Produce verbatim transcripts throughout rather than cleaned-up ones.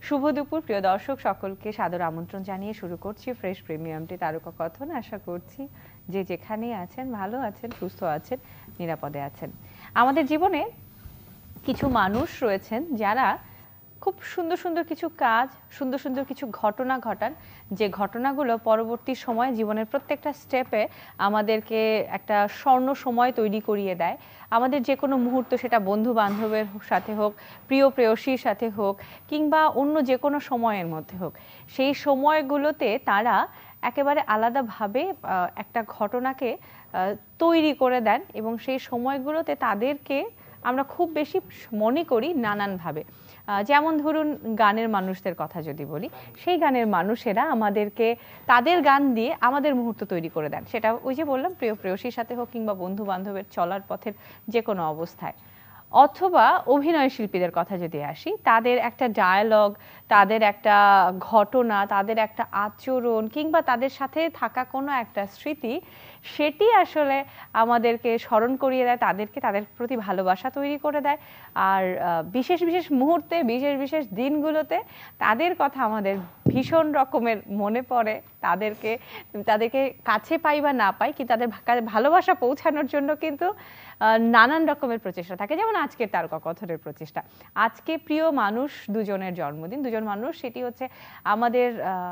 শুভ দুপুর প্রিয় দর্শক, সকলকে সাদর আমন্ত্রণ জানিয়ে শুরু করছি ফ্রেশ প্রিমিয়ামটি তারকা কথন। আশা করছি যে যেখানেই আছেন ভালো আছেন, সুস্থ আছেন, নিরাপদে আছেন। আমাদের জীবনে কিছু মানুষ রয়েছেন যারা খুব সুন্দর সুন্দর কিছু কাজ, সুন্দর সুন্দর কিছু ঘটনা ঘটান, যে ঘটনাগুলো পরবর্তী সময় জীবনের প্রত্যেকটা স্টেপে আমাদেরকে একটা স্বর্ণ সময় তৈরি করিয়ে দেয়। আমাদের যে কোনো মুহূর্ত, সেটা বন্ধু বান্ধবের সাথে হোক, প্রিয় প্রেয়সীর সাথে হোক, কিংবা অন্য যে কোনো সময়ের মধ্যে হোক, সেই সময়গুলোতে তারা একেবারে আলাদাভাবে একটা ঘটনাকে তৈরি করে দেন এবং সেই সময়গুলোতে তাদেরকে আমরা খুব বেশি মনে করি নানানভাবে। যেমন ধরুন, গানের মানুষদের কথা যদি বলি, সেই গানের মানুষেরা আমাদেরকে তাদের গান দিয়ে আমাদের মুহূর্ত তৈরি করে দেন। সেটা ওই যে বললাম, প্রিয় প্রেয়সীর সাথে হোক কিংবা বন্ধু বান্ধবের চলার পথের যে কোনো অবস্থায়। অথবা অভিনয় শিল্পীদের কথা যদি আসি, তাদের একটা ডায়ালগ, তাদের একটা ঘটনা, তাদের একটা আচরণ কিংবা তাদের সাথে থাকা কোনো একটা স্মৃতি, সেটি আসলে আমাদেরকে স্মরণ করিয়ে দেয়, তাদেরকে তাদের প্রতি ভালোবাসা তৈরি করে দেয়। আর বিশেষ বিশেষ মুহূর্তে, বিশেষ বিশেষ দিনগুলোতে তাদের কথা আমাদের ভীষণ রকমের মনে পড়ে। তাদেরকে তাদেরকে কাছে পাই বা না পাই, কিন্তু তাদের ভালোবাসা পৌঁছানোর জন্য কিন্তু নানান রকমের প্রচেষ্টা থাকে। যেমন আজকের তারকা কথনের প্রচেষ্টা। আজকে প্রিয় মানুষ দুজনের জন্মদিন, দুজন মানুষ, সেটি হচ্ছে আমাদের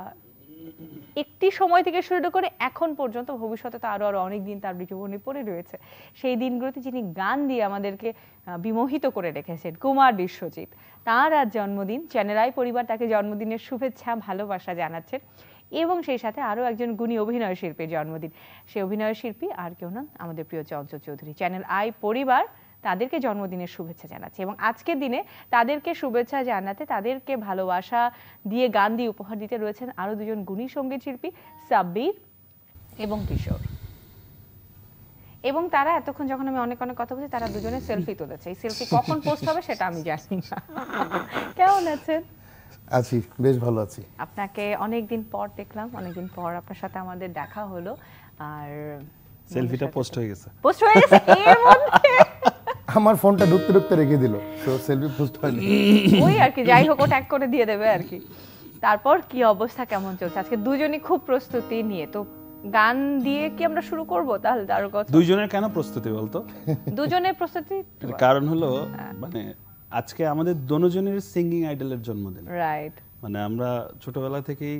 একটি সময় থেকে শুরু করে এখন পর্যন্ত, ভবিষ্যতে তো আরো আরো অনেক দিন তার জীবনে পড়ে রয়েছে, সেই দিনগুলোতে যিনি গান দিয়ে আমাদেরকে বিমোহিত করে রেখেছেন, কুমার বিশ্বজিৎ। তার আজ জন্মদিন। চ্যানেল আই পরিবার তাকে জন্মদিনের শুভেচ্ছা, ভালোবাসা জানাচ্ছেন। এবং সেই সাথে আরও একজন গুণী অভিনয় শিল্পীর জন্মদিন। সেই অভিনয় শিল্পী আর কেউ নন, আমাদের প্রিয় চঞ্চল চৌধুরী। চ্যানেল আই পরিবার তাদেরকে জন্মদিনের শুভেচ্ছা জানাচ্ছে এবং আজকের দিনে তাদেরকে শুভেচ্ছা জানাতে, তাদেরকে ভালোবাসা দিয়ে গান দিয়ে উপহার দিতে রয়েছেন আরও দুজন গুণী সঙ্গীত শিল্পী, সাব্বির এবং কিশোর। এবং তারা এতক্ষণ যখন আমি অনেক অনেক কথা বলছি, তারা দুজনে সেলফি তুলেছে। এই সেলফি কখন পোস্ট হবে সেটা আমি জানি না। কেমন আছেন? আছি, বেশ ভালো আছি। আপনাকে অনেকদিন পর দেখলাম, অনেকদিন পর আপনার সাথে আমাদের দেখা হলো। আর সেলফিটা পোস্ট হয়ে গেছে। পোস্ট হয়ে গেছে এর মধ্যে আমার ফোনটা ঢুকতে ঢুকতে রেখে দিল, তো সেলফি পোস্ট হয়নি। ওই আর কি, যাই হোক, ও ট্যাগ করে দিয়ে দেবে আর কি। তারপর কি অবস্থা, কেমন চলছে? আজকে দুজনই খুব প্রস্তুতি নিয়ে, তো গান দিয়ে কি আমরা শুরু করব তাহলে? তার কথা, দুইজনের কেন প্রস্তুতি বলতো? দুজনের প্রস্তুতি কারণ হলো, মানে আজকে আমাদের দুজনের সিঙ্গিং আইডলের জন্মদিন। রাইট। মানে আমরা ছোটবেলা থেকেই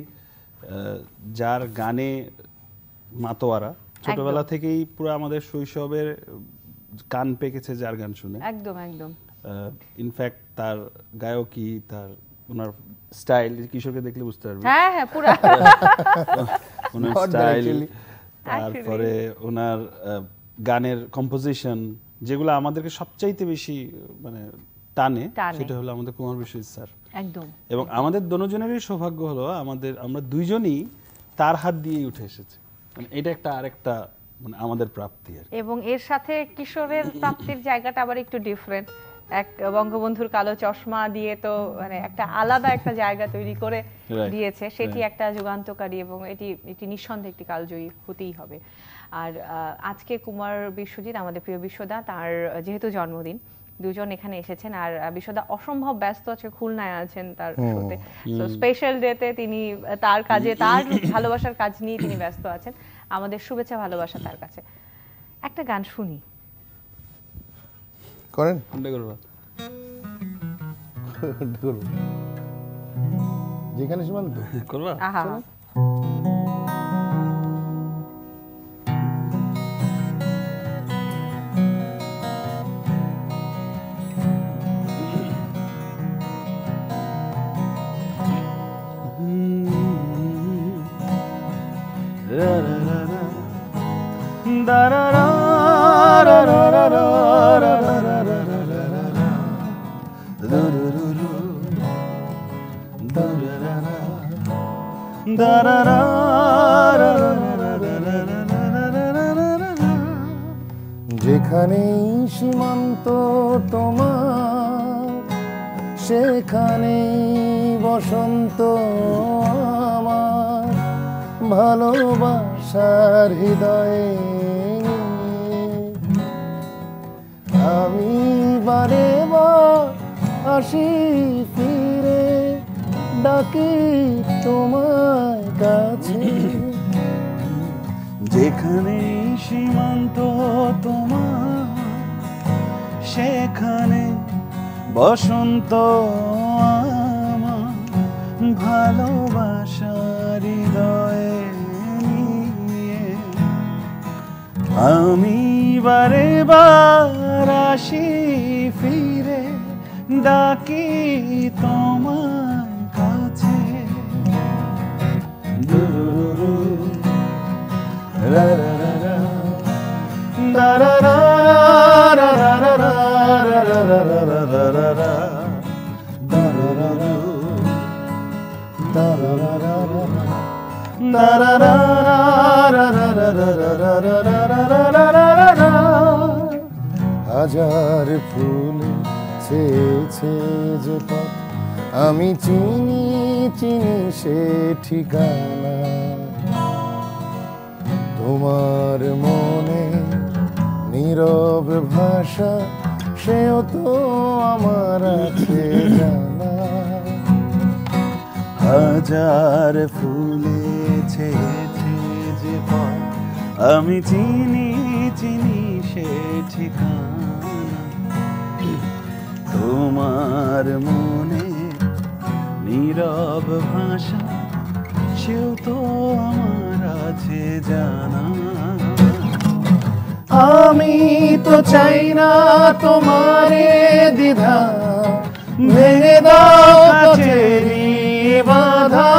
যার গানে মাতোয়ারা, ছোটবেলা থেকেই পুরো আমাদের শৈশবের কান পেকেছে যার গান শুনে। একদম একদম। ইনফ্যাক্ট তার গায়কী, তার ওনার স্টাইল, কিশোরকে দেখলে বুঝতে পারবে। হ্যাঁ হ্যাঁ, পুরো ওনার স্টাইল, তারপরে ওনার গানের কম্পোজিশন, যেগুলো আমাদেরকে সবচাইতে বেশি মানে টানে, সেটা হলো আমাদের কুমার বিশ্বজিৎ স্যার। একদম। এবং আমাদের দুজনেরই সৌভাগ্য হলো, আমাদের আমরা দুইজনই তার হাত দিয়েই উঠে এসেছি। মানে এটা একটা আরেকটা মানে আমাদের প্রাপ্তি আর। এবং এর সাথে কিশোরের প্রাপ্তির জায়গাটা আবার একটু ডিফারেন্ট। এক বঙ্গবন্ধুর কালো চশমা দিয়ে তো মানে একটা আলাদা একটা জায়গা তৈরি করে দিয়েছে, সেটি একটা যুগান্তকারী এবং এটি এটি নিঃসন্দেহে একটি কালজয়ী হতেই হবে। আর আজকে কুমার বিশ্বজিৎ, আমাদের প্রিয় বিশ্বদা, তার যেহেতু জন্মদিন, দুজন এখানে এসেছেন। আর বিশ্বদা অসম্ভব ব্যস্ত আছে, খুলনায় আছেন তার সাথে। তো স্পেশাল ডেতে তিনি তার কাজে, তার ভালোবাসার কাজ নিয়ে তিনি ব্যস্ত আছেন। আমাদের শুভেচ্ছা, ভালোবাসা তার কাছে। একটা গান শুনি, করেন? যেখানে সীমান্ত করবা। আহা, যেখানেই সীমান্ত তোমার, সেখানেই বসন্ত আমার, ভালোবাসার হৃদয়ে আমি বারে বার আসি ফিরে ডাকি তোমার কাছে। যেখানে সীমান্ত তোমার সেখানে বসন্ত আমার, ভালোবাসার হৃদয়ে নিয়ে আমি বারে বার আসি ফিরে, ডাকি তোমার কাছে। দুরুরু, রা রা রা রা, দা রা রা রা রা রা রা রা রা রা রা রা রা রা, দা রা রা রা, দা রা রা রা রা, দা রা রা রা রা রা রা রা রা রা রা রা রা রা রা। হাজার ফুল ছেয়েছে যে পথ, আমি চিনি চিনি সে ঠিকানা। তোমার মনে নীরব ভাষা, সেও তো আমার আছে জানা। হাজার ফুলে ছেয়েছে যে পথ, আমি চিনি চিনি সে ঠিকানা। তোমার মনে নীরব ভাষা, সেও তো আমার আছে জানা। আমি তো চাই না তোমারে দ্বিধা, ভেঙে দাও কাছেরই বাধা।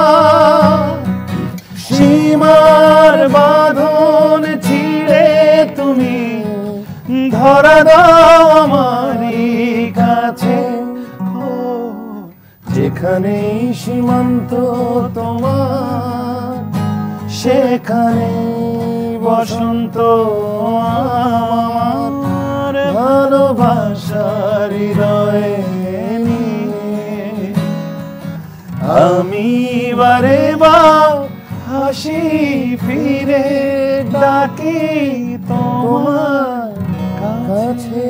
সীমার বাঁধন ছিঁড়ে তুমি ধরা দাও আমারই কাছে। ও যেখানে সীমান্ত তোমার সেখানে বসন্ত আমার, ভালোবাসার হৃদয়ে নিয়ে আমি বারে বার হাসি ফিরে, ডাকি তোমার কাছে।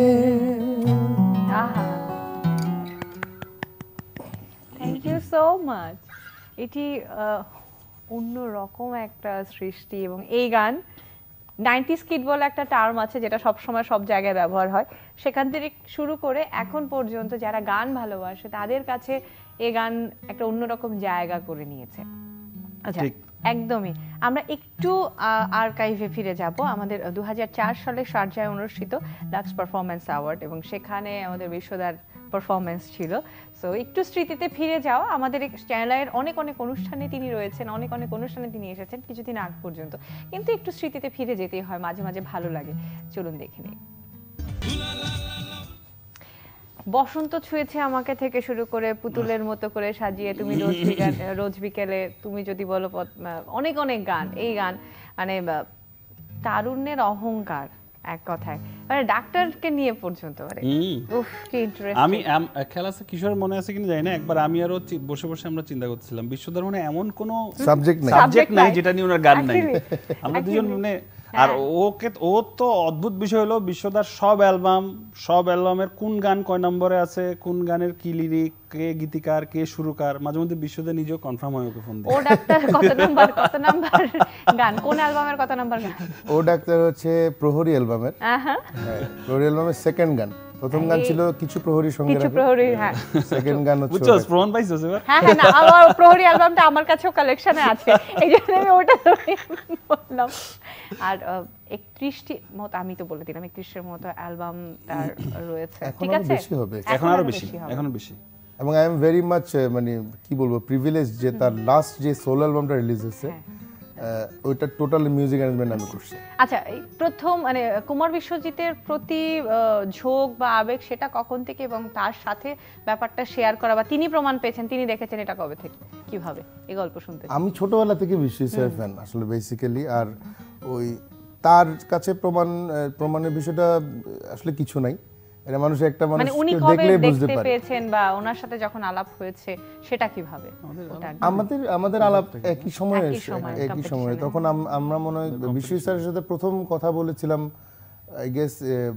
Thank you so much. এটি অন্যরকম একটা সৃষ্টি, এবং এই গান নাইনটিজ কিড বলে একটা টার্ম আছে যেটা সবসময় সব জায়গায় ব্যবহার হয়, সেখান থেকে শুরু করে এখন পর্যন্ত যারা গান ভালোবাসে তাদের কাছে এই গান একটা অন্যরকম জায়গা করে নিয়েছে। আচ্ছা, একদমই। আমরা একটু আর্কাইভে ফিরে যাব। আমাদের দু হাজার চার সালে শারজায় অনুষ্ঠিত লাক্স পারফরমেন্স অ্যাওয়ার্ড, এবং সেখানে আমাদের বিশ্বদার পারফরমেন্স ছিল। সো একটু স্মৃতিতে ফিরে যাও। আমাদের চ্যানেলের অনেক অনেক অনুষ্ঠানে তিনি রয়েছেন, অনেক অনেক অনুষ্ঠানে তিনি এসেছেন কিছুদিন আগ পর্যন্ত, কিন্তু একটু স্মৃতিতে ফিরে যেতেই হয়, মাঝে মাঝে ভালো লাগে। চলুন দেখে নিই। বসন্ত ছুঁয়েছে আমাকে থেকে শুরু করে পুতুলের মতো করে সাজিয়ে তুমি রোজ বিকেলে, রোজ বিকেলে তুমি যদি বলো, অনেক অনেক গান। এই গান মানে তারুণ্যের অহংকার এক কথায়, মানে ডাক্তারকে নিয়ে পর্যন্ত। উফ কি ইন্টারেস্টিং। আমি খেলা আছে কিশোর মনে আছে কিনা জানি না, একবার আমি আরো বসে বসে আমরা চিন্তা করছিলাম বিশ্বদার মানে এমন কোনো সাবজেক্ট নাই সাবজেক্ট নাই যেটা নিয়ে ওনার গান নাই। আমরা দুজন মানে, আর ওকে ও তো অদ্ভুত বিষয় হলো বিশ্বদার সব অ্যালবাম, সব অ্যালবামের কোন গান কয় নম্বরে আছে, কোন গানের কি লিরিক, কে গীতিকার, কে সুরকার, মাঝে মধ্যে বিশ্বদা নিজেও কনফার্ম হয় ওকে ফোন দিয়ে। ও ডাক্তার কত নাম্বার কত নাম্বার গান, কোন অ্যালবামের কত নাম্বার গান? ও ডাক্তার হচ্ছে প্রহরী অ্যালবামের, হ্যাঁ প্রহরী অ্যালবামের সেকেন্ড গান। প্রথম গান ছিল কিছু প্রহরী সঙ্গে, কিছু প্রহরী, হ্যাঁ। সেকেন্ড গান হচ্ছে বুঝছস প্রমাণ পাইছস এবার? হ্যাঁ হ্যাঁ, না আমার প্রহরী অ্যালবামটা আমার কাছেও কালেকশনে আছে, এইজন্য আমি ওটা বললাম। আর একত্রিশটি মতো, আমি তো বলে দিলাম একত্রিশের মতো অ্যালবাম তার রয়েছে। ঠিক আছে, বেশি হবে, এখন আরো বেশি, এখন বেশি। এবং আই এম ভেরি মাচ মানে কি বলবো প্রিভিলেজ যে তার লাস্ট যে সোলো অ্যালবামটা রিলিজ হয়েছে ওইটা টোটাল মিউজিক অ্যারেঞ্জমেন্ট আমি করছি। আচ্ছা, প্রথম মানে কুমার বিশ্বজিতের প্রতি ঝোঁক বা আবেগ সেটা কখন থেকে, এবং তার সাথে ব্যাপারটা শেয়ার করা বা তিনি প্রমাণ পেয়েছেন, তিনি দেখেছেন, এটা কবে থেকে, কিভাবে? এই গল্প শুনতে আমি ছোটবেলা থেকে বিশ্বজিতের ফ্যান আসলে বেসিক্যালি। আর ওই তার কাছে প্রমাণ প্রমাণের বিষয়টা আসলে কিছু নাই, এটা মানুষ একটা মানুষ দেখলে বুঝতে পারে। পেয়েছেন বা ওনার সাথে যখন আলাপ হয়েছে সেটা কিভাবে? আমাদের আমাদের আলাপ একই সময়ে একই সময়ে তখন আমরা মনে হয় বিশ্বজিৎ স্যারের সাথে প্রথম কথা বলেছিলাম আই গেস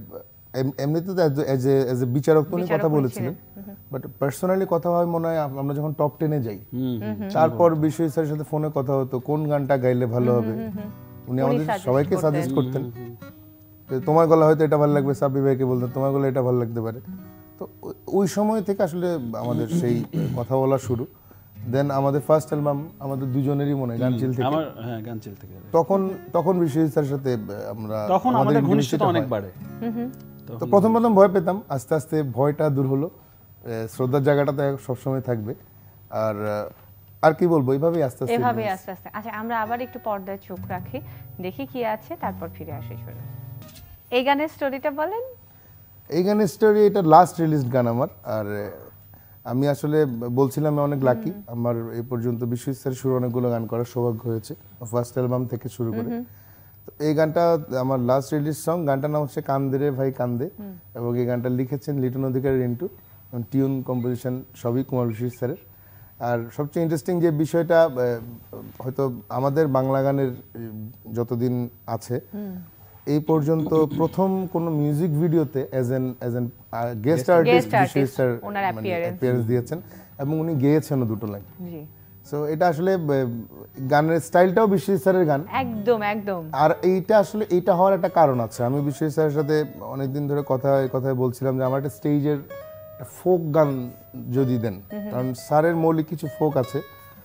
এমনিতে তো এজ এ এজ এ বিচারক উনি কথা বলেছিলেন, বাট পার্সোনালি কথা হয় মনে হয় আমরা যখন টপ টেনে যাই, তারপর বিশ্বজিৎ স্যারের সাথে ফোনে কথা হতো কোন গানটা গাইলে ভালো হবে। উনি আমাদের সবাইকে সাজেস্ট করতেন, তোমার গলা হয়তো এটা ভালো লাগবে, সাব্বির ভাইকে বলতেন তোমার গলা এটা ভালো লাগতে পারে। তো ওই সময় থেকে আসলে আমাদের সেই কথা বলা শুরু। দেন আমাদের ফার্স্ট অ্যালবাম আমাদের দুজনেরই মনে হয় গানচিল থেকে, আমার হ্যাঁ গানচিল থেকে। তখন তখন বিশ্বজিৎ স্যারের সাথে আমরা তখন আমাদের ঘনিষ্ঠতা অনেক বাড়ে। তো প্রথম প্রথম ভয় পেতাম, আস্তে আস্তে ভয়টা দূর হলো, শ্রদ্ধার জায়গাটা তো সবসময় থাকবে। আর আর কি বলবো, এইভাবেই আস্তে আস্তে এভাবে আস্তে আস্তে। আচ্ছা আমরা আবার একটু পর্দায় চোখ রাখি, দেখি কি আছে, তারপর ফিরে আসি। শুরু এই গানের স্টোরিটা বলেন। এই গানের স্টোরি এটা লাস্ট রিলিজড গান আমার। আর আমি আসলে বলছিলাম আমি অনেক লাকি, আমার এই পর্যন্ত বিশ্বজিৎ স্যারের সুর অনেকগুলো গান করার সৌভাগ্য হয়েছে, ফার্স্ট অ্যালবাম থেকে শুরু করে। তো এই গানটা আমার লাস্ট রিলিজ সং, গানটার নাম হচ্ছে কান্দে রে ভাই কান্দে, এবং এই গানটা লিখেছেন লিটন অধিকারী রিন্টু, টিউন কম্পোজিশন সবই কুমার বিশ্বজিৎ স্যারের। আর সবচেয়ে ইন্টারেস্টিং যে বিষয়টা, হয়তো আমাদের বাংলা গানের যতদিন আছে এই পর্যন্ত প্রথম কোন মিউজিক ভিডিওতে as an as an guest artist Biswajit sir appearance দিয়েছেন, এবং উনি গেয়েছেন দুটো লাইন। জি, সো এটা আসলে গানের স্টাইলটাও বিশ্বজিৎ স্যারের গান একদম একদম। আর এইটা আসলে এইটা হওয়ার একটা কারণ আছে। আমি বিশ্বজিৎ স্যারের সাথে অনেকদিন ধরে কথা কথায় বলছিলাম যে আমার একটা স্টেজের ফোক গান যদি দেন, কারণ স্যারের মৌলিক কিছু ফোক আছে,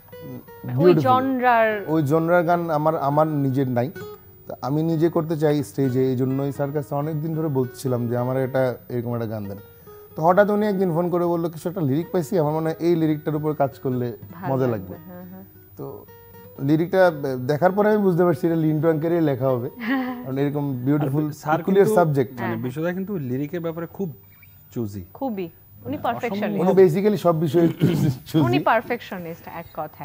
ওই জনরার ওই জনরার গান আমার আমার নিজের নাই, আমি নিজে করতে চাই স্টেজে। এই জন্যই স্যার কাছে অনেকদিন ধরে বলছিলাম যে আমার এটা এরকম একটা গান দেন। তো হঠাৎ উনি একদিন ফোন করে বললো কিছু একটা লিরিক পাইছি, আমার মনে হয় এই লিরিকটার উপর কাজ করলে মজা লাগবে। তো লিরিকটা দেখার পরে আমি বুঝতে পারছি এটা লিন্টু আঙ্কেলেরই লেখা হবে, কারণ এরকম বিউটিফুল সার্কুলার সাবজেক্ট। মানে বিষয়টা কিন্তু লিরিকের ব্যাপারে খুব চুজি, খুবই উনি পারফেকশনিস্ট, উনি বেসিক্যালি সব বিষয়ে চুজি, উনি পারফেকশনিস্ট এক কথায়।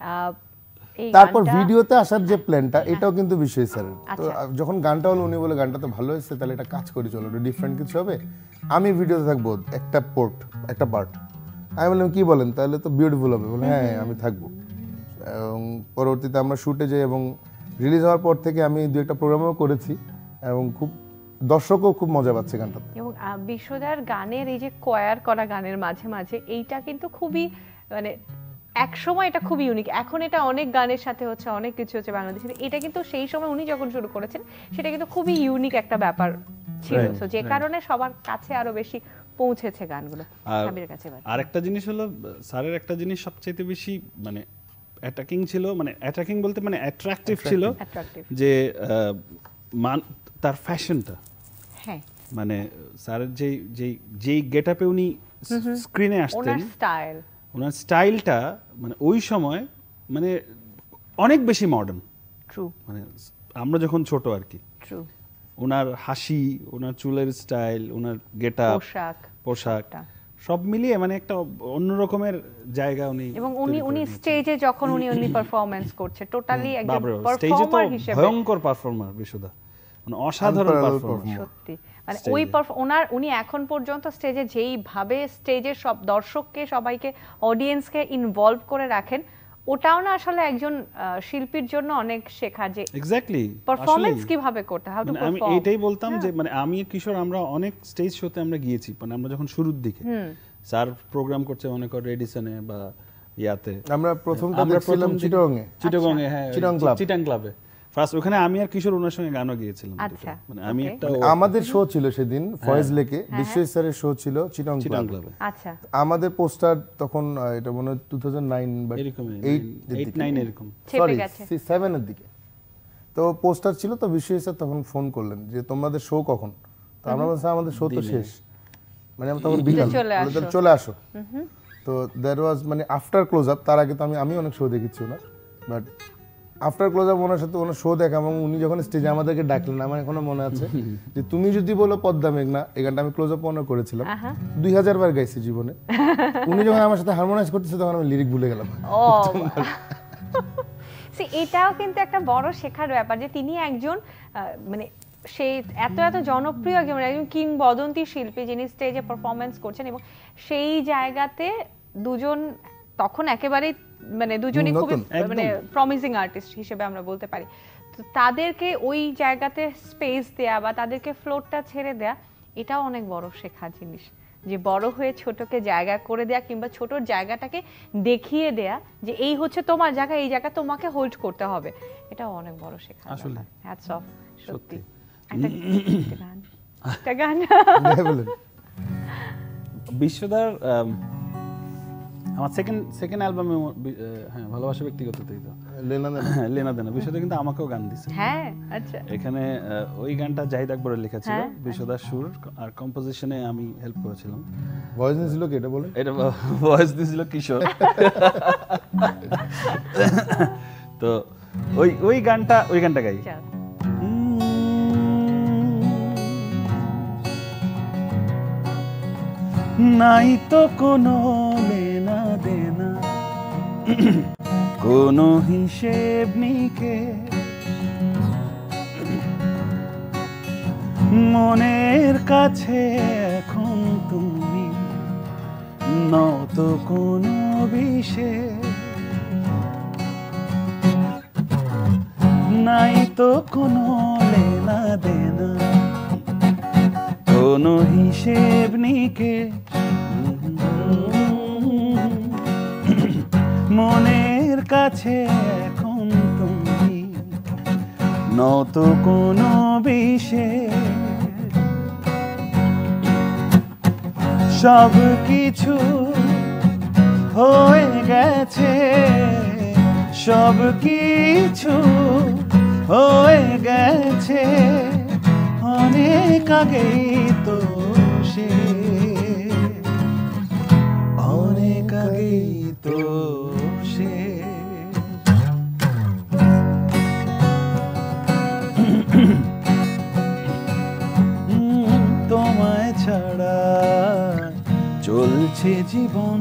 তারপর ভিডিওতে আসার যে প্ল্যানটা, এটাও কিন্তু বিশ্বজিৎ স্যারের। তো যখন গানটা হলো উনি বলে গানটা তো ভালো হয়েছে, তাহলে এটা কাজ করি, চলো এটা ডিফারেন্ট কিছু হবে, আমি ভিডিওতে থাকবো একটা পোর্ট একটা পার্ট। আমি বললাম কি বলেন, তাহলে তো বিউটিফুল হবে। বলে হ্যাঁ আমি থাকবো। এবং পরবর্তীতে আমরা শুটে যাই, এবং রিলিজ হওয়ার পর থেকে আমি দু একটা প্রোগ্রামও করেছি, এবং খুব দর্শকও খুব মজা পাচ্ছে গানটাতে। এবং বিশ্বদার গানের এই যে কয়ার করা গানের মাঝে মাঝে এইটা কিন্তু খুবই মানে এক সময় এটা খুব ইউনিক, এখন এটা অনেক গানের সাথে হচ্ছে, অনেক কিছু হচ্ছে বাংলাদেশে। এটা কিন্তু সেই সময় উনি যখন শুরু করেছেন সেটা কিন্তু খুবই ইউনিক একটা ব্যাপার ছিল, সো যে কারণে সবার কাছে আরো বেশি পৌঁছেছে গানগুলো। সাবিরের কাছে আরেকটা জিনিস হলো স্যারের একটা জিনিস সবচেয়ে বেশি মানে অ্যাটাকিং ছিল, মানে অ্যাটাকিং বলতে মানে অ্যাট্রাকটিভ ছিল, যে মান তার ফ্যাশনটা। হ্যাঁ, মানে স্যারের যেই যেই যেই গেটআপে উনি স্ক্রিনে আসতেন, স্টাইল ওনার স্টাইলটা মানে ওই সময় মানে অনেক বেশি মডার্ন। ট্রু, মানে আমরা যখন ছোট আর কি, ট্রু, ওনার হাসি, ওনার চুলের স্টাইল, ওনার গেটআপ, পোশাক পোশাক সব মিলিয়ে মানে একটা অন্য রকমের জায়গা উনি। এবং উনি উনি স্টেজে যখন উনি উনি পারফরম্যান্স করছে, টোটালি একজন পারফর্মার হিসেবে ভয়ঙ্কর পারফর্মার বিশুদা, মানে অসাধারণ পারফর্মার সত্যি। মানে ওই ওনার উনি এখন পর্যন্ত স্টেজে যেইভাবে স্টেজের সব দর্শককে সবাইকে অডিয়েন্সকে ইনভলভ করে রাখেন, ওটাও না আসলে একজন শিল্পীর জন্য অনেক শেখা, যে এক্স্যাক্টলি পারফরম্যান্স কিভাবে করতে হয়। আমি এইটাই বলতাম যে মানে আমি কিশোর আমরা অনেক স্টেজ শোতে আমরা গিয়েছি, মানে আমরা যখন শুরুর দিকে স্যার প্রোগ্রাম করছে মনে কর রেডিসনে বা ইয়াতে, আমরা প্রথমটা দেখছিলাম চিটাগং এ, চিটাগং এ হ্যাঁ চিটাগং ক্লাব, চিটাগং ক্লাবে ফার্স্ট। ওখানে আমি আর কিশোর ওনার সঙ্গে গানও গিয়েছিলাম। মানে আমি একটা আমাদের শো ছিল সেদিন ফয়েজ লেকে, বিশ্বজিৎ স্যারের শো ছিল চিটাগং ক্লাবে। আচ্ছা, আমাদের পোস্টার তখন এটা মনে হয় দুই হাজার নয় বা এরকম এইট নয় এরকম, সরি সেভেন এর দিকে তো পোস্টার ছিল। তো বিশ্বজিৎ স্যার তখন ফোন করলেন যে তোমাদের শো কখন? তো আমরা বলছিলাম আমাদের শো তো শেষ, মানে আমরা তখন বিকাল, চলে আসো। তো দ্যাট ওয়াজ মানে আফটার ক্লোজ আপ, তার আগে তো আমি আমি অনেক শো দেখেছি ওনার, বাট আফটার ক্লোজ আপ ওনার সাথে ওনার শো দেখা, এবং উনি যখন স্টেজে আমাদেরকে ডাকলেন, আমার এখনো মনে আছে যে তুমি যদি বলো পদ্মা মেঘনা, এই গানটা আমি ক্লোজ আপ ওনার করেছিলাম, দুই হাজার বার গাইছি জীবনে। উনি যখন আমার সাথে হারমোনাইজ করতেছে তখন আমি লিরিক ভুলে গেলাম। ও সি, এটাও কিন্তু একটা বড় শেখার ব্যাপার যে তিনি একজন মানে সেই এত এত জনপ্রিয় একজন একজন কিংবদন্তি শিল্পী, যিনি স্টেজে পারফরমেন্স করছেন, এবং সেই জায়গাতে দুজন তখন একেবারেই মানে দুজনই খুব মানে প্রমিসিং আর্টিস্ট হিসেবে আমরা বলতে পারি। তো তাদেরকে ওই জায়গাতে স্পেস দেয়া বা তাদেরকে ফ্লোরটা ছেড়ে দেয়া, এটাও অনেক বড় শেখা জিনিস, যে বড় হয়ে ছোটকে জায়গা করে দেয়া কিংবা ছোটর জায়গাটাকে দেখিয়ে দেয়া যে এই হচ্ছে তোমার জায়গা, এই জায়গা তোমাকে হোল্ড করতে হবে, এটাও অনেক বড় শেখা আসলে হ্যাটস অফ। সত্যি সত্যি। একটা গান একটা গান হ্যাঁ, বলুন। বিশ্বদার আম, আমার সেকেন্ড সেকেন্ড অ্যালবামে হ্যাঁ ভালোবাসা ব্যক্তিগততেই তো লেনা দেনা। হ্যাঁ, লেনা দেনা। বিশ্বদা কিন্তু আমাকেও গান দিছে হ্যাঁ আচ্ছা এখানে। আহ, ওই গানটা জাহিদ আকবরের লেখা ছিল, হ্যাঁ, বিশ্বদার সুর আর কম্পোজিশনে আমি হেল্প করেছিলাম। ভয়েস নিয়েছিল কি এটা বলেন? এটা ভয়েস দিয়েছিল কিশোর। তো ওই ওই গানটা ওই গানটা গাই। চল। নাই তো কোনো লেনা দেনা, কোনো হিসেব নিকে, মনের কাছে এখন তুমি নত কোনো বিশেষ, নাই তো কোনো লেনা দেনা, কোনো হিসেব নিকে, মনের কাছে এখন তুমি নত কোনো বিশেষ, সব কিছু হয়ে গেছে, সব কিছু হয়ে গেছে অনেক আগেই তো সে, অনেক আগেই তো সে। তোমায় ছাড়া চলছে জীবন,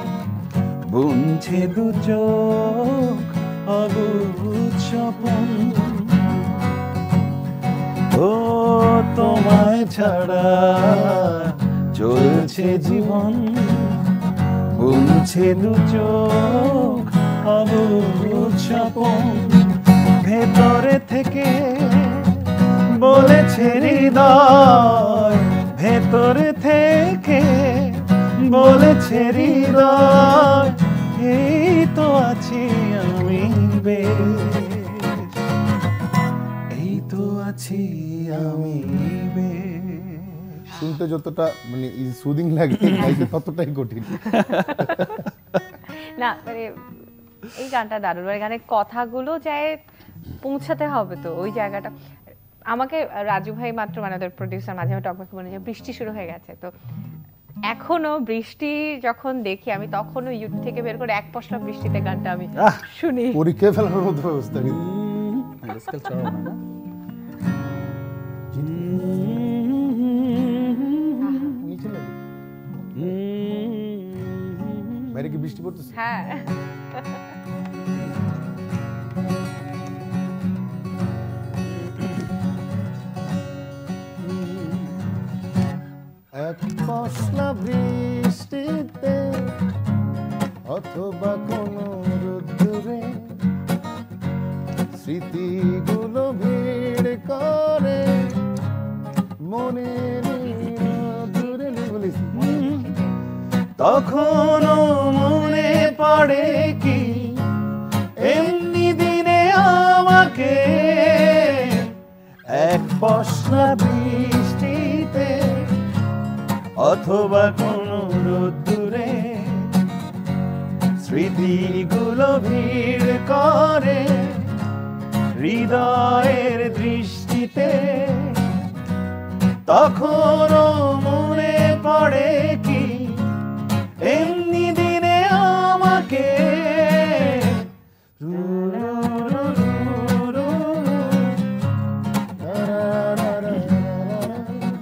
বুনছে দু চোখ অবুঝ স্বপন, ও তোমায় ছাড়া চলছে জীবন, বুনছে দু চোখ অবুঝ স্বপন, ভেতরে থেকে বলেছে হৃদয়, ভেতরে থেকে বলেছে হৃদয়, এই তো আছি আমি বেশ, এই তো আছি আমি বেশ। শুনতে যতটা মানে সুদিং লাগে গাইতে ততটাই কঠিন। না মানে এই গানটা দারুণ, মানে গানের কথাগুলো যায় পৌঁছাতে হবে তো ওই জায়গাটা। আমাকে রাজু ভাই মাত্র মানে ওদের প্রডিউসার মাঝে মাঝে টকবাকে বলে যে বৃষ্টি শুরু হয়ে গেছে, তো এখনো বৃষ্টি যখন দেখি আমি তখনও ইউটিউব থেকে বের করে এক পশলা বৃষ্টিতে গানটা আমি আহ! শুনি। পরীক্ষায় ফেলার মতো অবস্থা কিন্তু। আজকাল চড়া না, না? নিচে লাগে। বাইরে কি বৃষ্টি পড়তেছে? হ্যাঁ এক পশলা বৃষ্টিতে অথবা কোনো রোদ্দুরে স্মৃতিগুলো ভিড় করে মনের দূরে বলিস। তখনও মনে পড়ে কি এমনি দিনে আমাকে, এক পশলা বৃষ্টিতে অথবা কোনো রোদ্দুরে স্মৃতিগুলো ভিড় করে হৃদয়ের দৃষ্টিতে, তখনও মনে পড়ে কি এমনি দিনে আমাকে, রু রু রু রু রু, রা রা রা রা রা।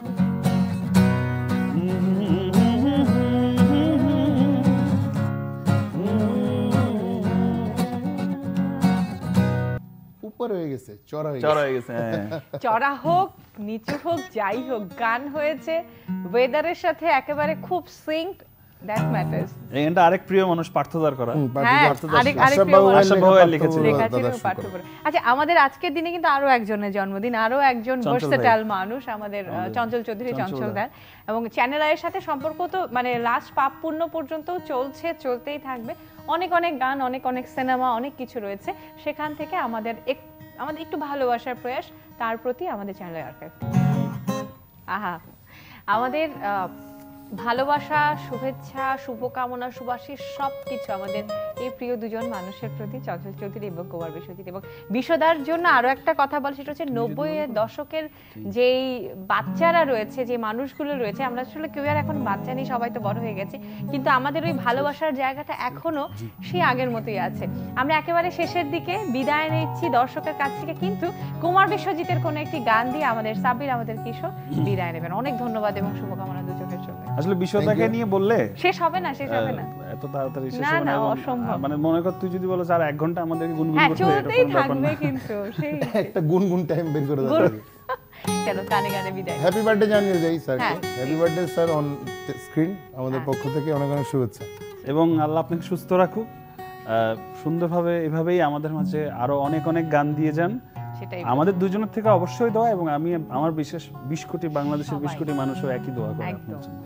উপরে হয়ে গেছে, চড়া হয়ে চড়া গেছে। হয়ে গেছে, হ্যাঁ। চড়া হোক নিচু হোক যাই হোক গান হয়েছে ওয়েদারের সাথে একেবারে খুব সিঙ্ক, দ্যাট ম্যাটার্স। এই গানটা আরেক প্রিয় মানুষ পার্থদার করা। হ্যাঁ, আরেক আরেক প্রিয় মানুষ আশা বাবু লিখেছিল। লেখাছিল পার্থ। আচ্ছা, আমাদের আজকের দিনে কিন্তু আরো একজনের জন্মদিন, আরো একজন ভার্সেটাইল মানুষ, আমাদের চঞ্চল চৌধুরী, চঞ্চল দা। এবং চ্যানেল আইয়ের সাথে সম্পর্ক তো মানে লাস্ট পাপ পূর্ণ পর্যন্ত চলছে, চলতেই থাকবে। অনেক অনেক গান, অনেক অনেক সিনেমা, অনেক কিছু রয়েছে। সেখান থেকে আমাদের আমাদের একটু ভালোবাসার প্রয়াস তার প্রতি আমাদের চ্যানেল আর্কাইভ। আহা, আমাদের ভালোবাসা, শুভেচ্ছা, শুভকামনা, সুবাসিস সবকিছু আমাদের এই প্রিয় দুজন মানুষের প্রতি, চঞ্চল চৌধুরী এবং কুমার বিশ্বজিৎ। এবং বিশ্বদার জন্য আরো একটা কথা বল, সেটা হচ্ছে নব্বই এর দশকের যেই বাচ্চারা রয়েছে, যে মানুষগুলো রয়েছে, আমরা আসলে কেউ আর এখন বাচ্চা নেই, সবাই তো বড় হয়ে গেছে, কিন্তু আমাদের ওই ভালোবাসার জায়গাটা এখনো সেই আগের মতোই আছে। আমরা একেবারে শেষের দিকে বিদায় নিচ্ছি দর্শকের কাছ থেকে, কিন্তু কুমার বিশ্বজিতের কোনো একটি গান দিয়ে আমাদের সাব্বির, আমাদের কিশোর বিদায় নেবেন। অনেক ধন্যবাদ এবং শুভকামনা দুজনের জন্য। আসলে বিশ্বদাকে নিয়ে বললে শেষ হবে না, শেষ হবে না, এত তাড়াতাড়ি শেষ না হবে না, না, অসম্ভব। মানে মনে কর তুই যদি বলো স্যার এক ঘন্টা আমাদেরকে গুনগুন হ্যাঁ, করতে হবে, চলতেই থাকবে, কিন্তু সেই একটা গুনগুন টাইম বের করে দাও। চলো গানে গানে বিদায়। হ্যাপি বার্থডে জানিয়ে যাই স্যার, হ্যাঁ। Happy birthday sir on screen আমাদের পক্ষ থেকে অনেক অনেক শুভেচ্ছা। এবং আল্লাহ আপনাকে সুস্থ রাখুক, সুন্দরভাবে এভাবেই আমাদের মাঝে আরো অনেক অনেক গান দিয়ে যান। সেটাই আমাদের দুজনের থেকে অবশ্যই দোয়া, এবং আমি আমার বিশেষ বিশ কোটি বাংলাদেশের বিশ কোটি মানুষও একই দোয়া করে আপনার জন্য।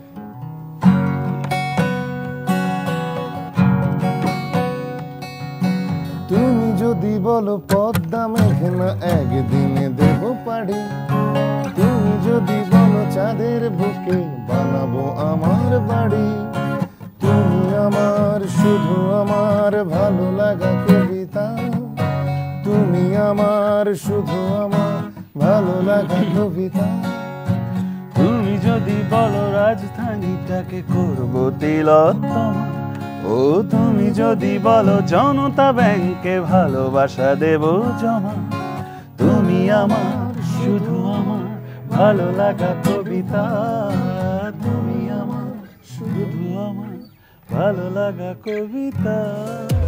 তুমি যদি বলো পদ্মা মেঘনা একদিনে দেব পাড়ি, তুমি যদি বলো চাঁদের বুকে বানাবো আমার বাড়ি, তুমি আমার শুধু আমার ভালো লাগা কবিতা, তুমি আমার শুধু আমার ভালো লাগা কবিতা। তুমি যদি বলো রাজধানীটাকে করবো তিলোত্তম, ও তুমি যদি বলো জনতা ব্যাংকে ভালোবাসা দেব জমা, তুমি আমার শুধু আমার ভালো লাগা কবিতা, তুমি আমার শুধু আমার ভালো লাগা কবিতা।